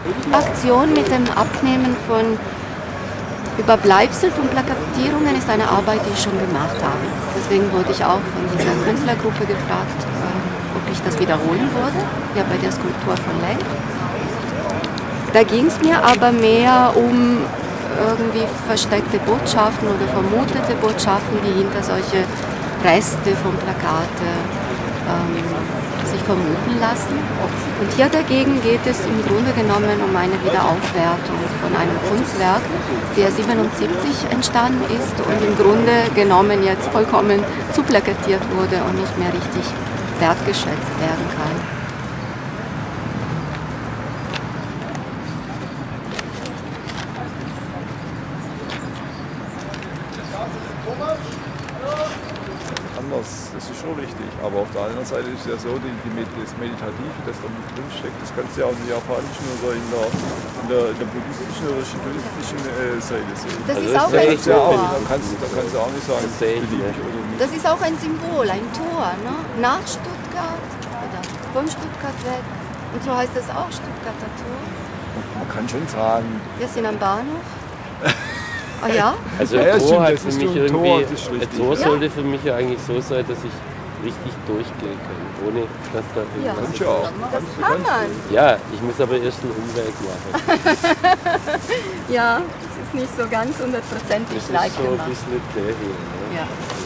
Aktion mit dem Abnehmen von Überbleibsel von Plakatierungen ist eine Arbeit, die ich schon gemacht habe. Deswegen wurde ich auch von dieser Künstlergruppe gefragt, ob ich das wiederholen würde, ja, bei der Skulptur von Lenk. Da ging es mir aber mehr um irgendwie versteckte Botschaften oder vermutete Botschaften, die hinter solche Reste von Plakate sich vermuten lassen. Und hier dagegen geht es im Grunde genommen um eine Wiederaufwertung von einem Kunstwerk, der 1977 entstanden ist und im Grunde genommen jetzt vollkommen zuplakatiert wurde und nicht mehr richtig wertgeschätzt werden kann. Anders, das ist schon richtig. Aber auf der anderen Seite ist es ja so, das Meditative, das da mit drin steckt, das kannst du ja auch in der japanischen oder in der buddhistischen oder shintoistischen Seite sehen. Das ist auch ein Tor. Da kannst du auch nicht sagen, beliebig oder nicht. Das ist auch ein Symbol, ein Tor, ne? Nach Stuttgart oder von Stuttgart weg. Und so heißt das auch Stuttgarter Tor. Man kann schon sagen. Wir sind am Bahnhof. Ah ja? Also ein Tor hat für mich irgendwie, ein Tor sollte für mich ja eigentlich so sein, dass ich richtig durchgehen kann, ohne dass da irgendwas Ja, das kann man. Ja, ich muss aber erst einen Umweg machen. Ja, das ist nicht so ganz hundertprozentig leicht So ein gemacht. bisschen der hier. Ne? Ja.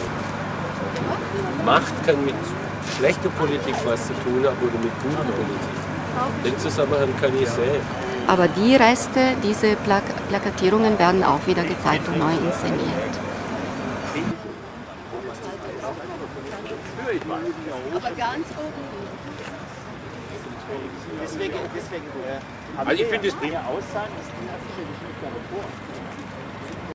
Macht kann mit schlechter Politik was zu tun haben oder mit guter Politik. Den Zusammenhang kann ich sehen. Aber die Reste, diese Plakatierungen werden auch wieder gezeigt und neu inszeniert. Aber ganz oben. Deswegen, also ich finde das prima Aussagen, das ist sicherlich nicht der Tor.